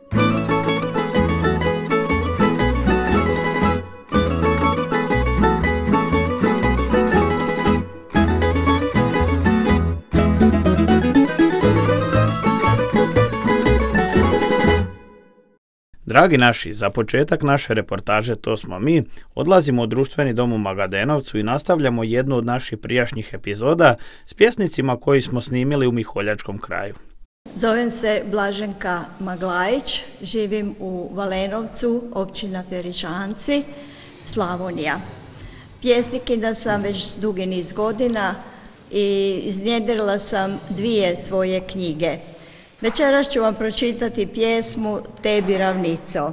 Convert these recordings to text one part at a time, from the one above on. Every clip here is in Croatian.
Dragi naši, za početak naše reportaže To smo mi, odlazimo u društveni dom u Magadenovcu i nastavljamo jednu od naših prijašnjih epizoda s pjesnicima koji smo snimili u Miholjačkom kraju. Zovem se Blaženka Maglajić, živim u Valenovcu, općina Feričanci, Slavonija. Pjesnikinja sam već dugi niz godina i iznjedrila sam 2 svoje knjige. Večeras ću vam pročitati pjesmu Tebi ravnico.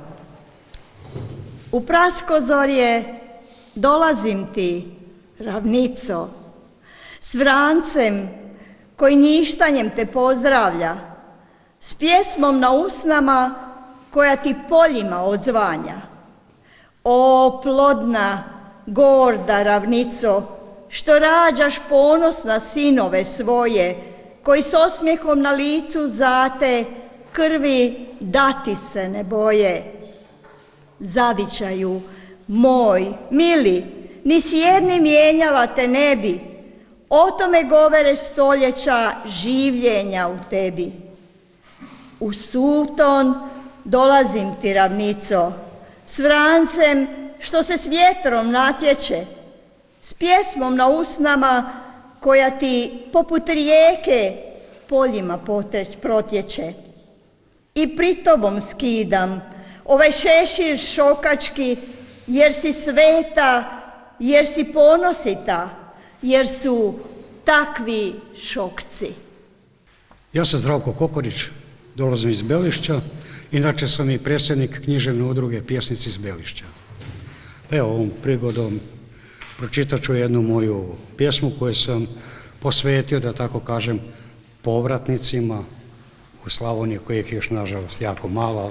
U praskozorje dolazim ti, ravnico, s vrancem koji njištanjem te pozdravlja, s pjesmom na usnama koja ti poljima odzvanja. O plodna, gorda ravnico, što rađaš ponosna sinove svoje, koji s osmijehom na licu za te krvi dati se ne boje. Zavičaju, moj, mili, ni s jednim mijenjala te ne bi, o tome govore stoljeća življenja u tebi. U suton dolazim ti, ravnico, s vrancem što se s vjetrom natječe, s pjesmom na usnama koja ti poput rijeke poljima protječe. I pri tobom skidam ovaj šešir šokački, jer si sveta, jer si ponosita, jer su takvi šokci. Ja sam Zdravko Kokorić, dolazim iz Belišća, inače sam i predsjednik književne udruge Pjesnici iz Belišća. Evo, ovom prigodom pročitat ću jednu moju pjesmu koju sam posvetio, da tako kažem, povratnicima u Slavoniji, kojih je još nažalost jako malo.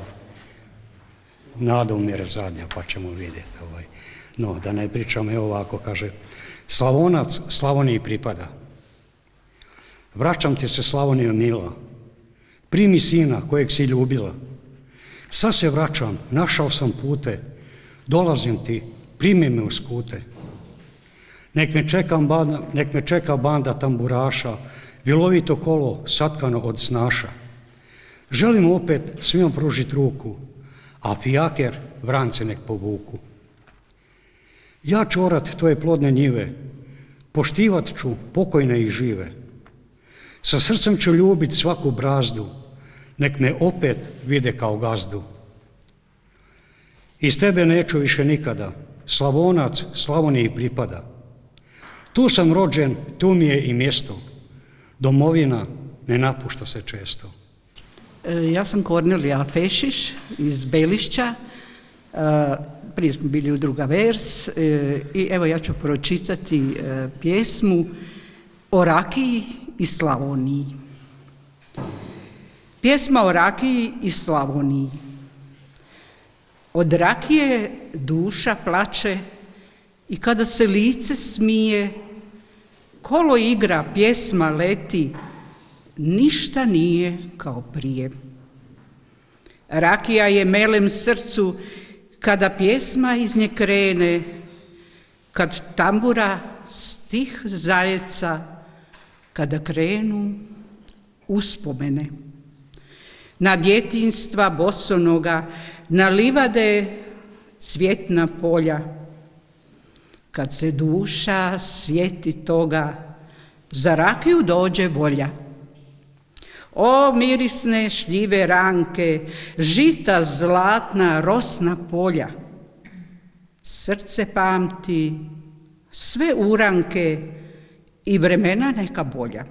Nada umire zadnja, pa ćemo vidjeti. No, da ne pričam, evo ovako kaže: Slavonac Slavoniji pripada. Vraćam ti se, Slavonijo mila, primi sina kojeg si ljubila. Sad se vraćam, našao sam pute, dolazim ti, primi me u skute. Nek me čeka banda tamburaša, vilovito kolo satkano od snaša. Želim opet svima pružiti ruku, a fijaker vrance nek povuku. Ja ću orat tvoje plodne njive, poštivat ću pokojne i žive. Sa srcem ću ljubit svaku brazdu, nek me opet vide kao gazdu. Iz tebe neću više nikada, Slavonac Slavoniji pripada. Tu sam rođen, tu mi je i mjesto, domovina ne napušta se često. Ja sam Kornelija Fešiš iz Belišća, prije smo bili u Druga vers i evo ja ću pročitati pjesmu o rakiji i Slavoniji. Pjesma o rakiji i Slavoniji. Od rakije duša plače i kada se lice smije, kolo igra, pjesma leti, ništa nije kao prije. Rakija je melem srcu kada pjesma iz nje krene, kad tambura stih zajeca, kada krenu uspomene. Na djetinjstva bosonoga, na livade cvjetna polja, kad se duša sjeti toga, za rakiju dođe volja. O mirisne šljive ranke, žita zlatna rosna polja, srce pamti sve uranke i vremena neka bolja.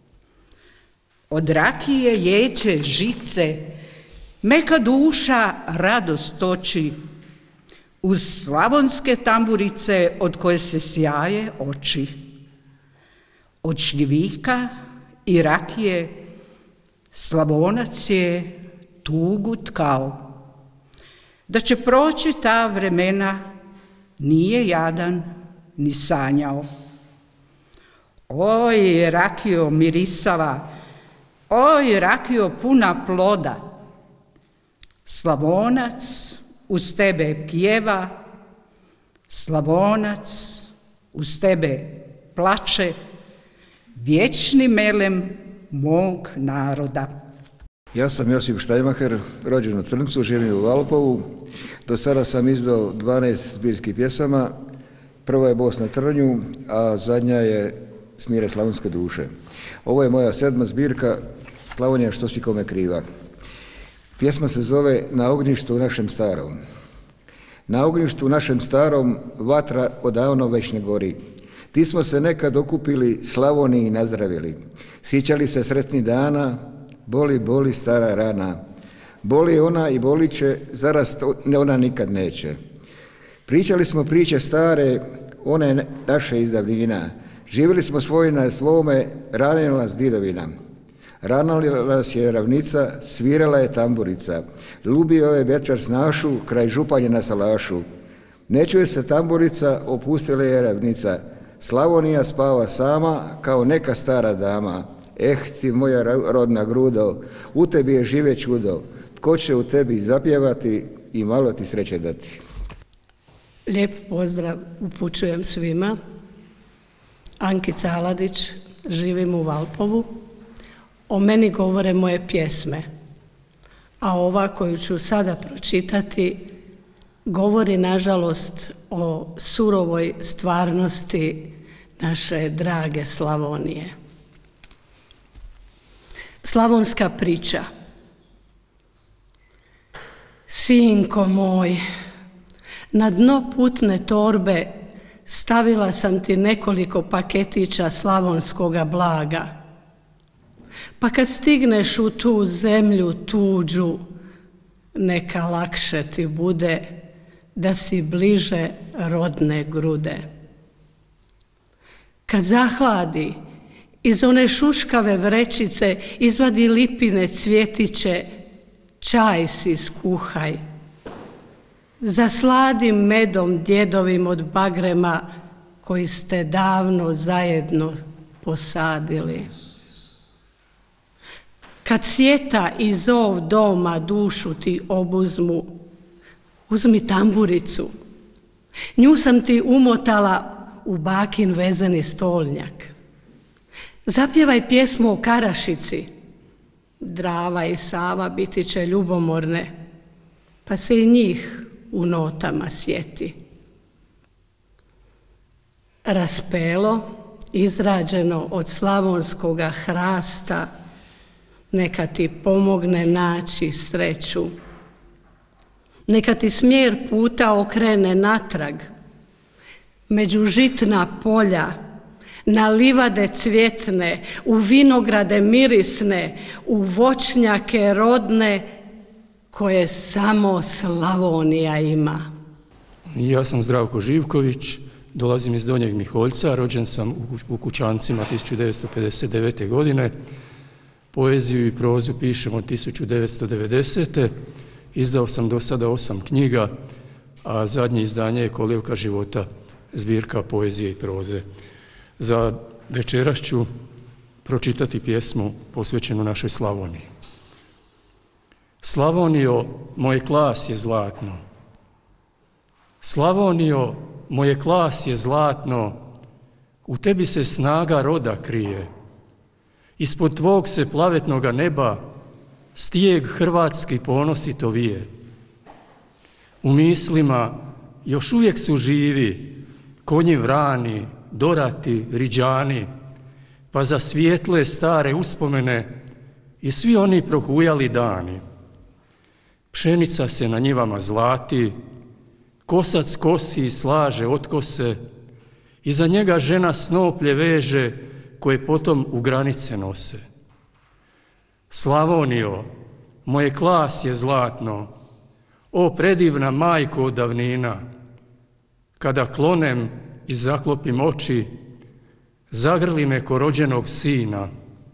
Od rakije ječe žice, meka duša radost toči, uz slavonske tamburice od koje se sjaje oči. Od šljivika i rakije Slavonac je tugu tkao. Da će proći ta vremena nije jadan ni sanjao. Oj, rakijo mirisava, oj, rakijo puna ploda, Slavonac uz tebe pjeva, Slavonac uz tebe plače, vječni melem mog naroda. Ja sam Josip Štajmacher, rođen u Trncu, živim u Valpovu. Do sada sam izdao 12 zbirskih pjesama. Prva je Bos na trnju, a zadnja je Smire slavonske duše. Ovo je moja 7. zbirka Slavonija što si kome kriva. Pjesma se zove Na ognjištu u našem starom. Na ognjištu u našem starom vatra odavno već ne gori. Ti smo se nekad okupili Slavoniji nazdravili. Sjećali se sretnih dana, boli, boli stara rana. Boli ona i bolit će, zarast ona nikad neće. Pričali smo priče stare, one naše iz davnina. Živjeli smo svoji na svome, ranila nas didovina. Ranila nas je ravnica, svirala je tamburica. Lubio je večer snašu, kraj županje na salašu. Ne čuje se tamburica, opustila je ravnica. Slavonija spava sama, kao neka stara dama. Ti moja rodna grudo, u tebi je žive čudo. Tko će u tebi zapjevati i malo ti sreće dati. Lijep pozdrav upućujem svima. Ankica Aladić, živim u Valpovu. O meni govore moje pjesme, a ova koju ću sada pročitati govori nažalost o surovoj stvarnosti naše drage Slavonije. Slavonska priča. Sinko moj, na dno putne torbe stavila sam ti nekoliko paketića slavonskoga blaga. Pa kad stigneš u tu zemlju tuđu, neka lakše ti bude da si bliže rodne grude. Kad zahladi, iz one šuškave vrećice izvadi lipine cvjetiće, čaj si skuhaj. Zasladim medom djedovim od bagrema koji ste davno zajedno posadili. Kad sjeta i zov doma dušu ti obuzmu, uzmi tamburicu. Nju sam ti umotala u bakin vezani stolnjak. Zapjevaj pjesmu o Karašici. Drava i Sava biti će ljubomorne, pa se i njih u notama sjeti. Raspelo, izrađeno od slavonskoga hrasta, neka ti pomogne naći sreću. Neka ti smjer puta okrene natrag, među žitna polja, na livade cvjetne, u vinograde mirisne, u voćnjake rodne, koje samo Slavonija ima. Ja sam Zdravko Živković, dolazim iz Donjeg Miholjca, rođen sam u Kućancima 1959. godine. Poeziju i prozu pišem od 1990. Izdao sam do sada 8 knjiga, a zadnje izdanje je Kolevka života, zbirka poezije i proze. Za večeras ću pročitati pjesmu posvećenu našoj Slavoniji. Slavonijo, moje klas je zlatno. Slavonijo, moje klas je zlatno, u tebi se snaga roda krije. Ispod tvog se plavetnoga neba stijeg hrvatski ponosito vije. U mislima još uvijek su živi konji vrani, dorati, riđani, pa za svijetle stare uspomene i svi oni prohujali dani. Pšenica se na njivama zlati, kosac kosi i slaže otkose, iza njega žena snoplje veže koje potom u granice nose. Slavonijo, moje klas je zlatno, o predivna majko od davnina, kada klonem i zaklopim oči, zagrli me ko rođenog sina.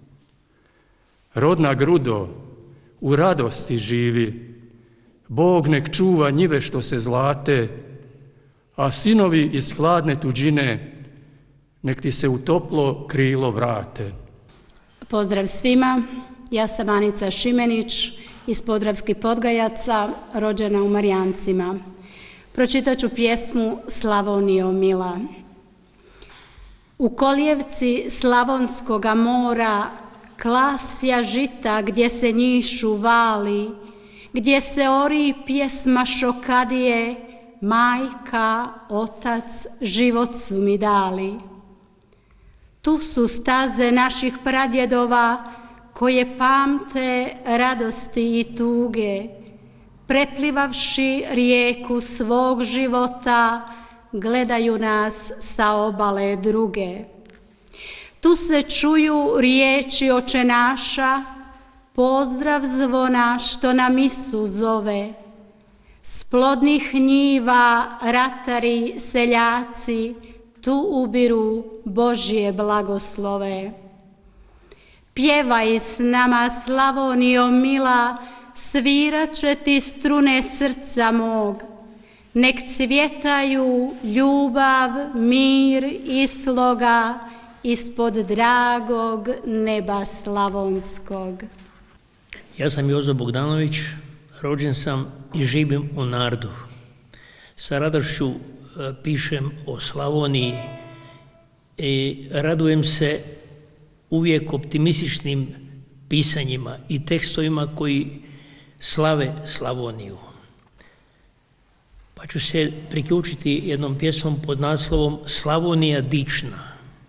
Rodna grudo, u radosti živi, Bog nek čuva njive što se zlate, a sinovi iz hladne tuđine nek ti se u toplo krilo vrate. Pozdrav svima, ja sam Anica Šimenić iz Podravskih Podgajaca, rođena u Marijancima. Pročitat ću pjesmu Slavonijo mila. U kolijevci Slavonskoga mora, klasja žita gdje se njišu vali, gdje se ori pjesma šokadije, majka, otac, život su mi dali. Tu su staze naših pradjedova, koje pamte radosti i tuge, preplivavši rijeku svog života, gledaju nas sa obale druge. Tu se čuju riječi oče naša, pozdrav zvona što na misu zove. S plodnih njiva ratari, seljaci, tu ubiru Božje blagoslove. Pjevaj s nama, Slavonijo mila, svirat će ti strune srca mog. Nek cvjetaju ljubav, mir i sloga ispod dragog neba slavonskog. Ja sam Jozo Bogdanović, rođen sam i živim u Nardu. Sa radošću pišem o Slavoniji i radujem se uvijek optimističnim pisanjima i tekstovima koji slave Slavoniju. Pa ću se priključiti jednom pjesmom pod naslovom Slavonija dična.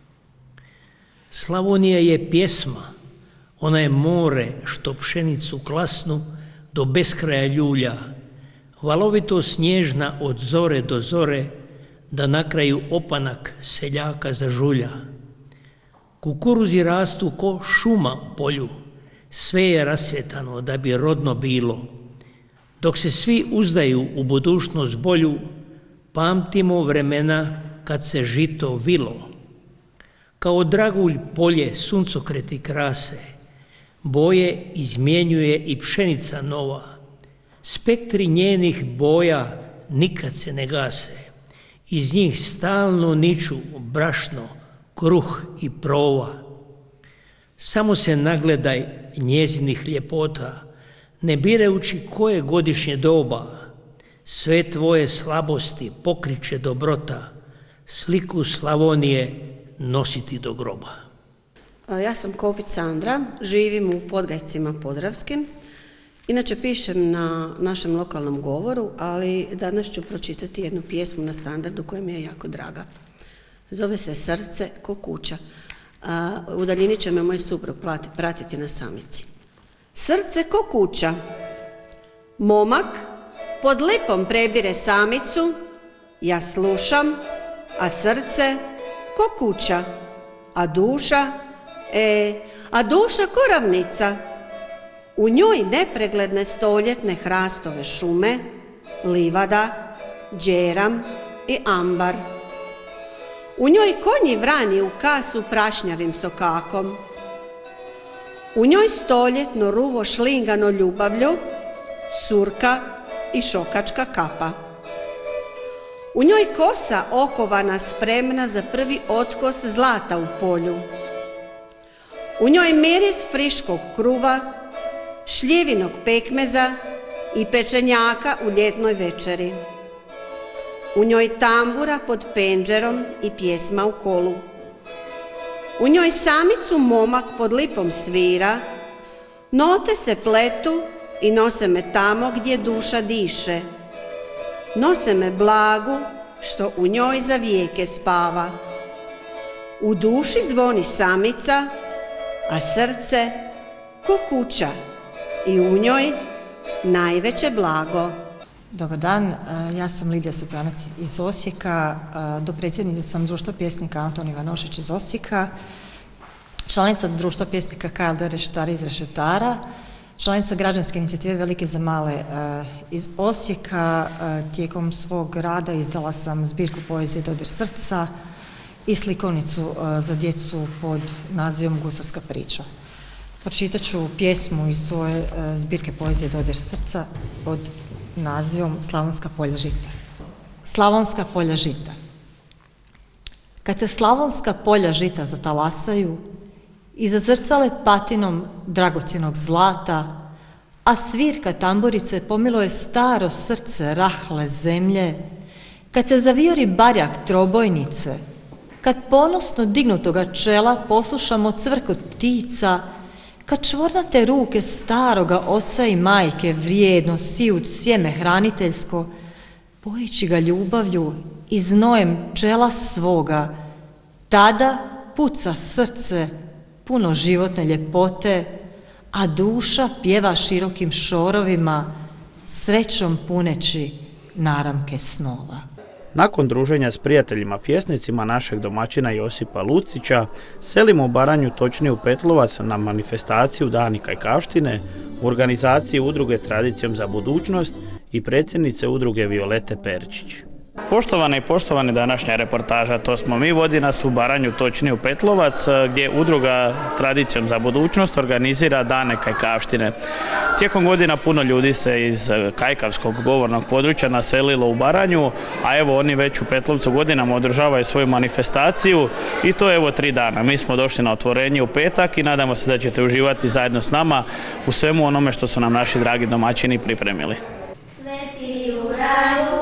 Slavonija je pjesma, ona je more što pšenicu klasnu do beskraja ljulja, valovito snježna od zore do zore, da na kraju opanak seljaka zažulja. Kukuruzi rastu ko šuma u polju, sve je rasvjetano da bi rodno bilo. Dok se svi uzdaju u budućnost bolju, pamtimo vremena kad se žito vilo. Kao dragulj polje suncokreti krase, boje izmjenjuje i pšenica nova. Spektri njenih boja nikad se ne gase, iz njih stalno niču brašno, kruh i prova. Samo se nagledaj njezinih ljepota, ne birajući koje godišnje doba, sve tvoje slabosti pokriče dobrota, sliku Slavonije nositi do groba. Ja sam Kopić Sandra, živim u Podgajcima Podravskim. Inače pišem na našem lokalnom govoru, ali danas ću pročitati jednu pjesmu na standardu koja mi je jako draga. Zove se Srce ko kuća. U daljini će me moj suprug pratiti na samici. Srce ko kuća. Momak pod lipom prebire samicu, ja slušam, a srce ko kuća, a duša, ko ravnica. U njoj nepregledne stoljetne hrastove šume, livada, đeram i ambar. U njoj konji vrani u kasu prašnjavim sokakom. U njoj stoljetno ruvo šlingano ljubavlju, surka i šokačka kapa. U njoj kosa okovana spremna za prvi otkos zlata u polju. U njoj miris friškog kruva, šljivinog pekmeza i pečenjaka u ljetnoj večeri. U njoj tambura pod penđerom i pjesma u kolu. U njoj samicu momak pod lipom svira, note se pletu i nose me tamo gdje duša diše. Nose me blagu što u njoj za vijeke spava. U duši zvoni samica, a srce ko kuća i u njoj najveće blago. Dobar dan, ja sam Lidija Sopranac iz Osijeka, dopredsjednica sam Društva pjesnika Anton Ivanošić iz Osijeka, članica Društva pjesnika KLD Rešetari iz Rešetara, članica građanske inicijative Velike za male iz Osijeka. Tijekom svog rada izdala sam zbirku poezije Dodir srca i slikovnicu za djecu pod nazivom Gusarska priča. Pročitat ću pjesmu iz svoje zbirke poezije Dodir srca pod nazivom Slavonska polja žita. Slavonska polja žita. Kad se slavonska polja žita zatalasaju i zazrcale patinom dragocjenog zlata, a svirka tamburice pomiluje staro srce rahle zemlje, kad se zavijori barjak trobojnice, kad ponosno dignutoga čela poslušamo cvrkot ptica, kad čvornate ruke staroga oca i majke vrijedno sijuć sjeme hraniteljsko, pojići ga ljubavlju i znojem čela svoga, tada puca srce puno životne ljepote, a duša pjeva širokim šorovima, srećom puneći naramke snova. Nakon druženja s prijateljima pjesnicima našeg domaćina Josipa Lucića, selimo u Baranju, točnije u Petlovac, na manifestaciju Dani Kajkavštine u organizaciji udruge Tradicijom za budućnost i predsjednice udruge Violete Peričić. Poštovane i poštovane, današnja reportaža To smo mi vodi nas u Baranju, točnije u Petlovac, gdje udruga Tradicijom za budućnost organizira Dane Kajkavštine. Tijekom godina puno ljudi se iz kajkavskog govornog područja naselilo u Baranju, a evo oni već u Petlovcu godinama održavaju svoju manifestaciju i to je evo 3 dana. Mi smo došli na otvorenje u petak i nadamo se da ćete uživati zajedno s nama u svemu onome što su nam naši dragi domaćini pripremili. Sveti u raju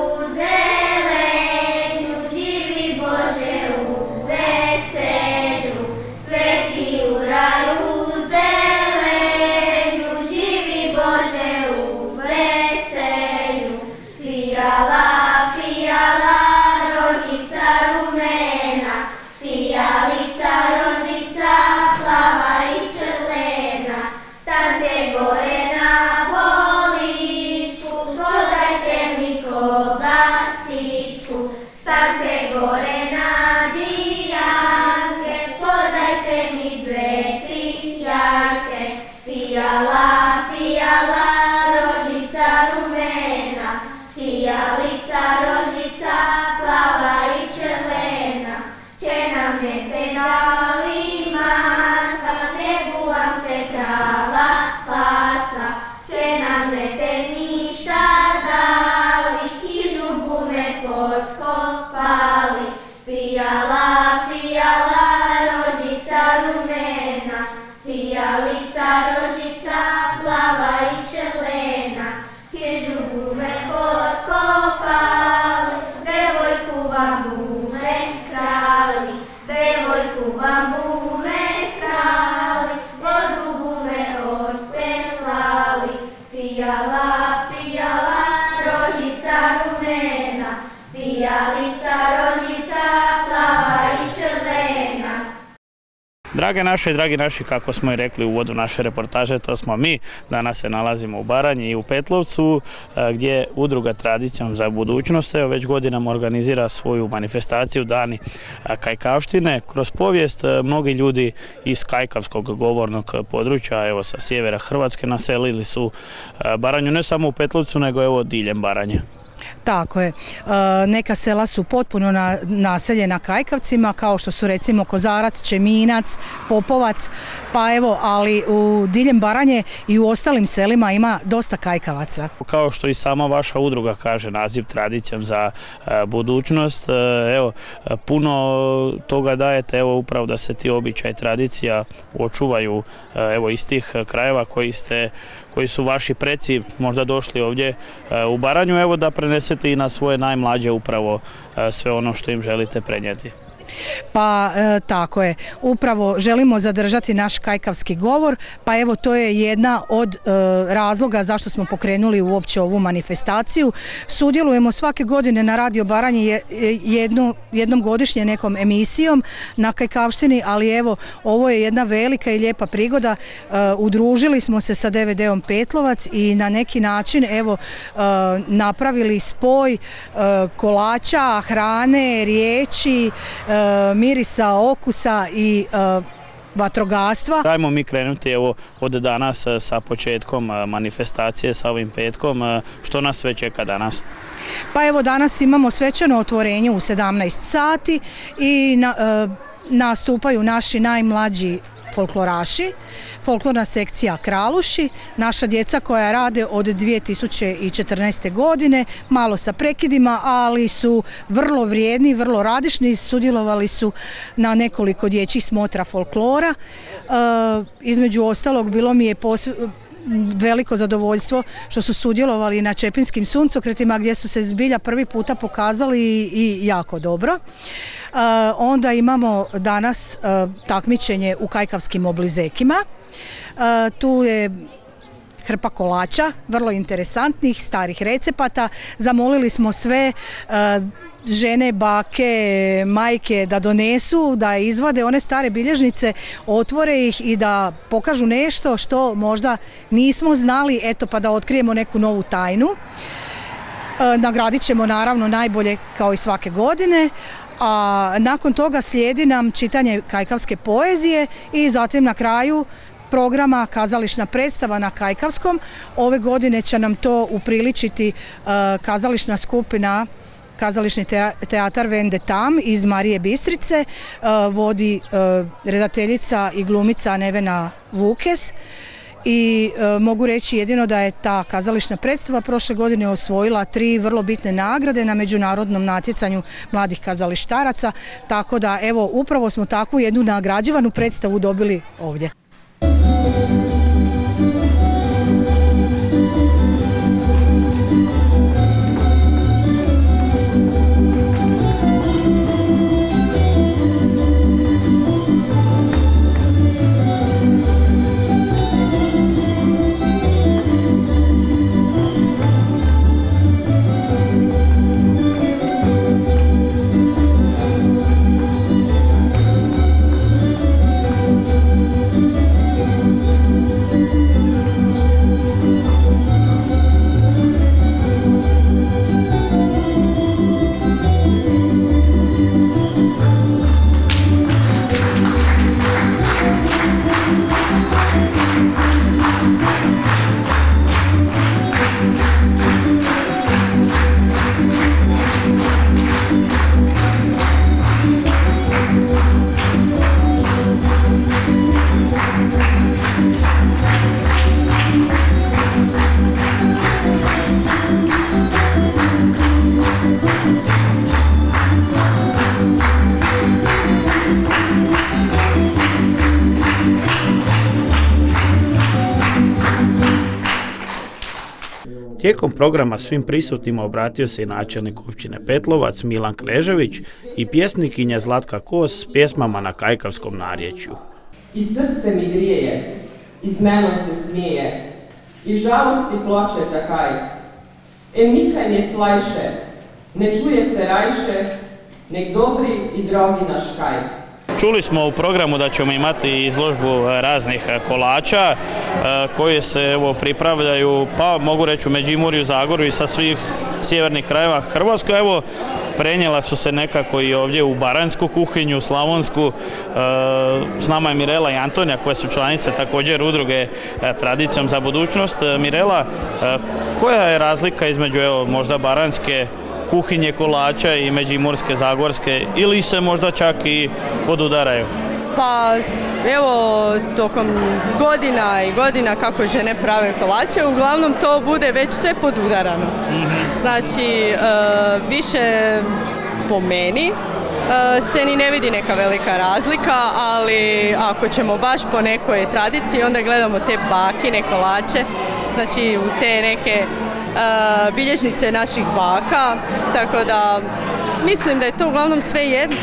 zelenju, živi Bože u veselju. Sveti u raju zelenju, živi Bože u veselju. Fijala, fijala, rožica rumena, fijalica, rožica, plava i črvena, stande gore na poličku, podajte mi kobasičku, stande gore na dijanke, podajte mi 2-3 jajke. Fijala, fijala, rožica rumena, fijalica, rožica, plava i črvena, će nam ne dali masa, ne buvam se krava pasa, će nam ne ništa dali i žubu me potkopali. Fijala, fijala, rožica rumena, fijalica, rožica, plava i črvena, i žubu me potkopali. Devojku vam bume krali, devojku vam bume krali, vodu bume otpetlali. Fijala, fijala, rožica rumena, fijalica, rožica, plava i črvena. Drage naše i dragi naši, kako smo i rekli u uvodu naše reportaže, to smo mi. Danas se nalazimo u Baranji i u Petlovcu, gdje udruga Tradicijom za budućnost već godinama organizira svoju manifestaciju Dani Kajkavštine. Kroz povijest mnogi ljudi iz kajkavskog govornog područja, evo sa sjevera Hrvatske, naselili su Baranju ne samo u Petlovcu, nego evo diljem Baranje. Tako je. Neka sela su potpuno naseljena kajkavcima, kao što su recimo Kozarac, Čeminac, Popovac, pa evo, ali u diljem Baranje i u ostalim selima ima dosta kajkavaca. Kao što i sama vaša udruga kaže, naziv Tradicijom za budućnost, evo, puno toga dajete, evo, upravo da se ti običaj i tradicija očuvaju, evo, iz tih krajeva koji su vaši preci možda došli ovdje u Baranju, evo, da prenesete i na svoje najmlađe upravo sve ono što im želite prenijeti. Pa tako je, upravo želimo zadržati naš kajkavski govor, pa evo to je jedna od razloga zašto smo pokrenuli uopće ovu manifestaciju. Sudjelujemo svake godine na Radio Baranji jednom godišnje nekom emisijom na Kajkavštini, ali evo ovo je jedna velika i lijepa prigoda. Udružili smo se sa DVD-om Petlovac i na neki način evo napravili spoj kolača, hrane, riječi, mirisa, okusa i vatrogastva. Dajmo mi krenuti evo od danas sa početkom manifestacije, sa ovim petkom. Što nas sve čeka danas? Pa evo danas imamo svečano otvorenje u 17 sati i nastupaju naši najmlađi folkloraši, folklorna sekcija Kraluši, naša djeca koja rade od 2014. godine, malo sa prekidima, ali su vrlo vrijedni, vrlo radišni, sudjelovali su na nekoliko dječjih smotra folklora. Između ostalog bilo mi je veliko zadovoljstvo što su sudjelovali na Čepinskim suncokretima gdje su se zbilja prvi puta pokazali i jako dobro. Onda imamo danas takmičenje u kajkavskim oblizekima. Tu je hrpa kolača, vrlo interesantnih, starih recepata. Zamolili smo sve žene, bake, majke da donesu, da izvade one stare bilježnice, otvore ih i da pokažu nešto što možda nismo znali, eto pa da otkrijemo neku novu tajnu. Nagradit ćemo naravno najbolje kao i svake godine, a nakon toga slijedi nam čitanje kajkavske poezije i zatim na kraju programa kazališna predstava na kajkavskom. Ove godine će nam to upriličiti kazališna skupina Kazališni teatar Vendetam iz Marije Bistrice, vodi redateljica i glumica Nevena Vukes i mogu reći jedino da je ta kazališna predstava prošle godine osvojila 3 vrlo bitne nagrade na međunarodnom natjecanju mladih kazalištaraca, tako da evo upravo smo takvu jednu nagrađivanu predstavu dobili ovdje. Tijekom programa svim prisutnima obratio se i načelnik općine Petlovac Milan Kležević i pjesnikinja Zlatka Kos s pjesmama na kajkavskom narječju. I srce mi grijeje, iz menom se smije, i žalosti ploče takaj. Nikaj ne slajše, ne čuje se rajše, nek dobri i drogi naš kaj. Čuli smo u programu da ćemo imati izložbu raznih kolača koji se evo pripravljaju, pa mogu reći u Međimurju, Zagorju i sa svih sjevernih krajeva Hrvatske. Evo, prenijela su se nekako i ovdje u baranjsku kuhinju, slavonsku. S nama je Mirela i Antonija koje su članice također udruge Tradicijom za budućnost. Mirela, koja je razlika između evo možda baranjske kuhinje kolača i međimurske, zagorske, ili se možda čak i podudaraju? Pa evo, tokom godina i godina kako žene prave kolače, uglavnom to bude već sve podudarano. Znači, više po meni se ni ne vidi neka velika razlika, ali ako ćemo baš po nekoj tradiciji, onda gledamo te bakine kolače, znači u te neke bilježnice naših baka, tako da mislim da je to uglavnom sve jedno,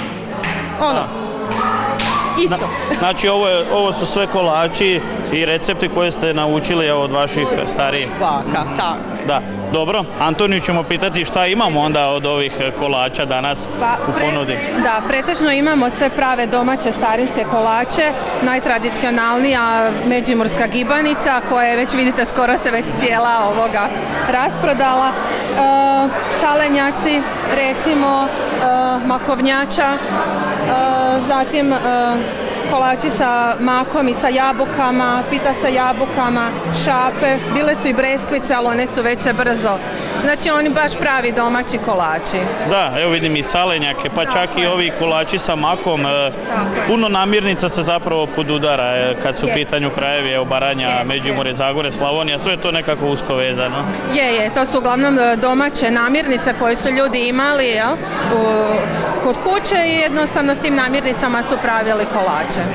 isto. Znači ovo su sve kolači i recepti koje ste naučili od vaših starijih baka, tako. Da, dobro. Antoniju ćemo pitati šta imamo onda od ovih kolača danas u ponudi. Da, pretežno imamo sve prave domaće starinske kolače, najtradicionalnija međimurska gibanica koja je već, vidite, skoro se već cijela rasprodala. Salenjaci, recimo, makovnjača, zatim kolači sa makom i sa jabukama, pita sa jabukama, šape, bile su i breskvice, ali one su već se brzo. Znači oni baš pravi domaći kolači. Da, evo vidim i salenjake, pa čak i ovi kolači sa makom. Puno namirnica se zapravo podudara kad su u pitanju krajevi, evo Baranja, Međimurje, Zagore, Slavonija, sve je to nekako usko vezano. Je, to su uglavnom domaće namirnice koje su ljudi imali kod kuće i jednostavno s tim namirnicama su pravili kolače.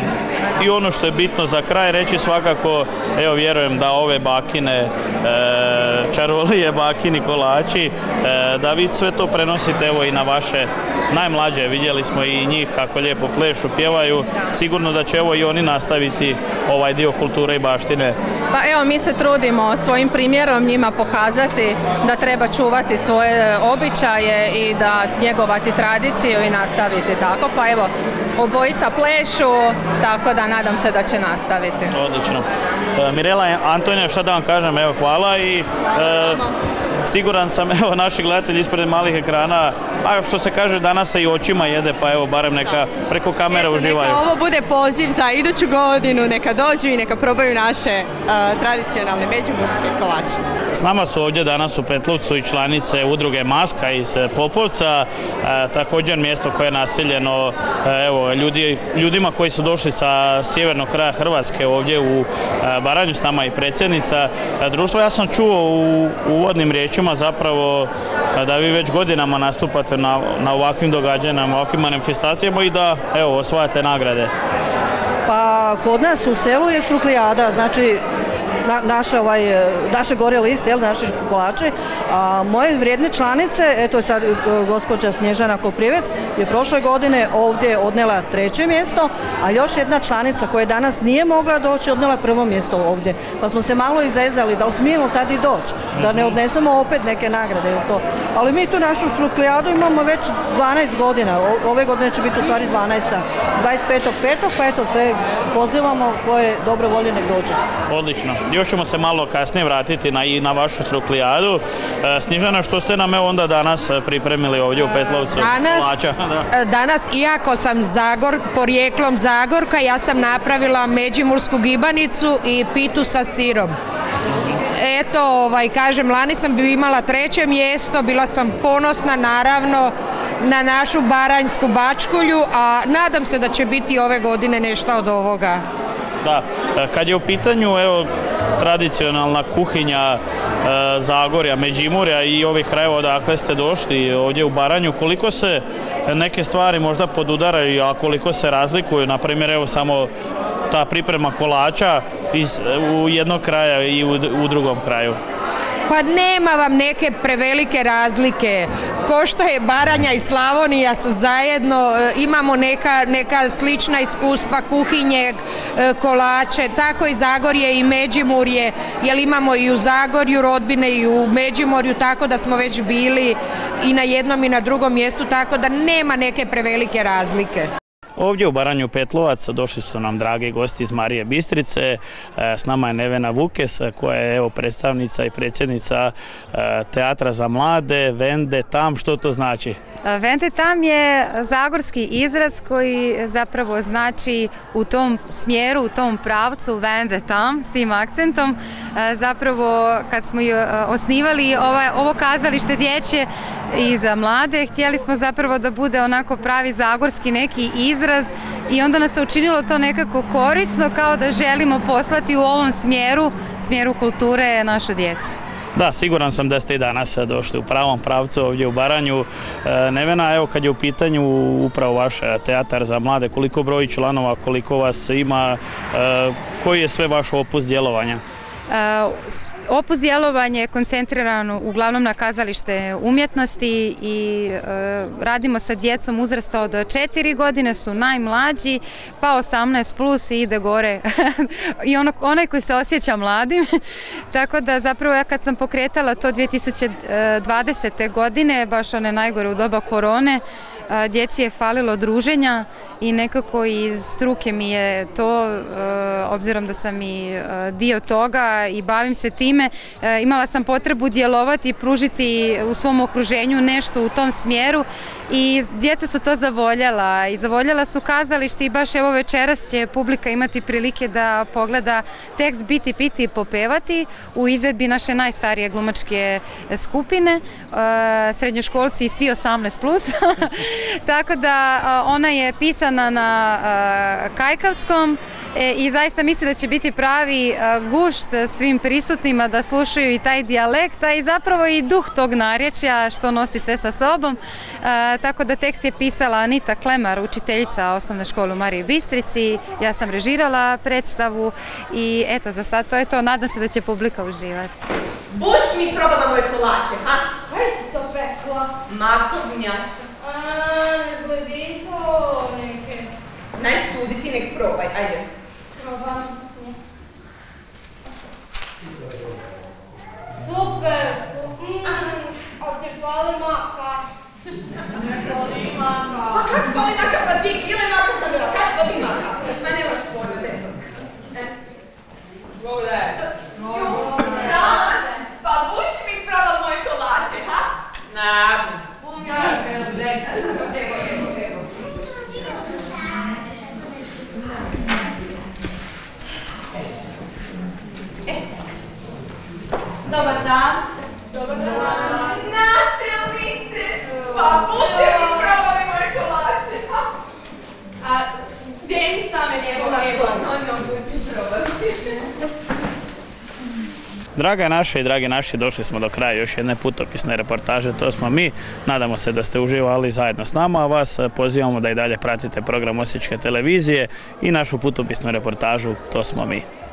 I ono što je bitno za kraj reći svakako, evo vjerujem da ove bakine, čarolije, bakini, kolači, da vi sve to prenosite evo i na vaše najmlađe. Vidjeli smo i njih kako lijepo plešu, pjevaju. Sigurno da će evo i oni nastaviti ovaj dio kulture i baštine. Pa evo, mi se trudimo svojim primjerom njima pokazati da treba čuvati svoje običaje i da njegovati tradiciju i nastaviti tako. Pa evo, obojica plešu, tako da nadam se da će nastaviti. Odlično. Mirela, Antonija, šta da vam kažem, evo hvala i siguran sam, evo naši gledatelji ispred malih ekrana, a što se kaže danas se i očima jede, pa evo barem neka preko kamere uživaju. Neka ovo bude poziv za iduću godinu, neka dođu i neka probaju naše tradicionalne međimurske kolače. S nama su ovdje danas u Petlovcu i članice udruge Maska iz Popovca, također mjesto koje je naseljeno evo, ljudima koji su došli sa sjevernog kraja Hrvatske ovdje u Baranju, s nama i predsjednica društva. Ja sam čuo u uvodnim riječima zapravo da vi već godinama nastupate na ovakvim događanjima, ovakvim manifestacijama i da evo, osvajate nagrade. Pa kod nas u selu je štruklijada, znači naše gore liste, naše kolače, a moje vrijedne članice, eto sad gospođa Snježana Koprivec je prošle godine ovdje odnela 3. mjesto, a još jedna članica koja danas nije mogla doći odnela 1. mjesto ovdje. Pa smo se malo izezali da smijemo sad i doći, da ne odnesemo opet neke nagrade. Ali mi tu našu štruklijadu imamo već 12 godina, ove godine će biti u stvari 12. 25.5. pa eto sve pozivamo koje dobro volje nek dođe. Odlično. Još ćemo se malo kasnije vratiti na vašu štruklijadu. Snježana, što ste nam onda danas pripremili ovdje u Petlovcu? Danas, iako sam porijeklom Zagorka, ja sam napravila međimursku gibanicu i pitu sa sirom. Eto, kažem, lani sam imala 3. mjesto, bila sam ponosna naravno na našu baranjsku bačkulju, a nadam se da će biti ove godine nešto od ovoga. Da, kad je u pitanju evo, tradicionalna kuhinja Zagorja, Međimurja i ovih krajeva odakle ste došli ovdje u Baranju, koliko se neke stvari možda podudaraju, a koliko se razlikuju, na primjer evo samo ta priprema kolača u jednog kraja i u drugom kraju? Pa nema vam neke prevelike razlike. Ko što je Baranja i Slavonija su zajedno, imamo neka slična iskustva kuhinje, kolače, tako i Zagorje i Međimurje, jer imamo i u Zagorju rodbine i u Međimurju, tako da smo već bili i na jednom i na drugom mjestu, tako da nema neke prevelike razlike. Ovdje u Baranju Petlovac došli su nam dragi gosti iz Marije Bistrice. S nama je Nevena Vukes koja je evo, predstavnica i predsjednica Teatra za mlade, Vende Tam. Što to znači? Vende Tam je zagorski izraz koji zapravo znači u tom smjeru, u tom pravcu Vende Tam s tim akcentom. Zapravo kad smo osnivali ovo kazalište dječje i za mlade, htjeli smo zapravo da bude onako pravi zagorski neki izraz i onda nas se učinilo to nekako korisno, kao da želimo poslati u ovom smjeru kulture našu djecu. Da, siguran sam da ste i danas došli u pravom pravcu ovdje u Baranju. Nevena, evo kad je u pitanju upravo vaš teatar za mlade, koliko broji članova, koliko vas ima, koji je sve vaš opus djelovanja? Opus djelovanja je koncentriran uglavnom na kazalište umjetnosti i radimo sa djecom uzrasta od 4 godine, su najmlađi, pa 18 plus i ide gore i onaj koji se osjeća mladim. Tako da zapravo ja kad sam pokretala to 2020. godine, baš one najgore u doba korone, djeci je falilo druženja i nekako iz struke mi je to, obzirom da sam i dio toga i bavim se time, imala sam potrebu djelovati i pružiti u svom okruženju nešto u tom smjeru i djeca su to zavoljela i zavoljela su kazalište i baš evo večeras će publika imati prilike da pogleda tekst Biti, piti i popevati u izvedbi naše najstarije glumačke skupine, srednjoškolci i svi 18+. Tako da ona je pisana na kajkavskom i zaista mislim da će biti pravi gušt svim prisutnima da slušaju i taj dijalekt, a i zapravo i duh tog narječja što nosi sve sa sobom. Tako da tekst je pisala Anita Klemar, učiteljica osnovne škole u Mariji Bistrici. Ja sam režirala predstavu i eto, za sad to je to. Nadam se da će publika uživati. Buš mi probala moje kolače, ha? Kaj si to pekla? Makovnjača. Ne gledi to neke. Najsudi ti nek probaj, ajde. Probam s nje. Super! A ti fali maka? Ne fali maka. Pa kak fali maka? Pa 2 kile maka sam dala, kak fali maka? Ma nemaš pojma, defos. Pogledaj. Pa buš mi probal moje kolače, ha? Na. Dobar dan. Dobar dan. Načelnice, pa budete mi probali moje kolače. A gdje mi same njegova no, budete probali. Drage naše i dragi naši, došli smo do kraja još jedne putopisne reportaže, to smo mi. Nadamo se da ste uživali zajedno s nama, a vas pozivamo da i dalje pratite program Osječke televizije i našu putopisnu reportažu, to smo mi.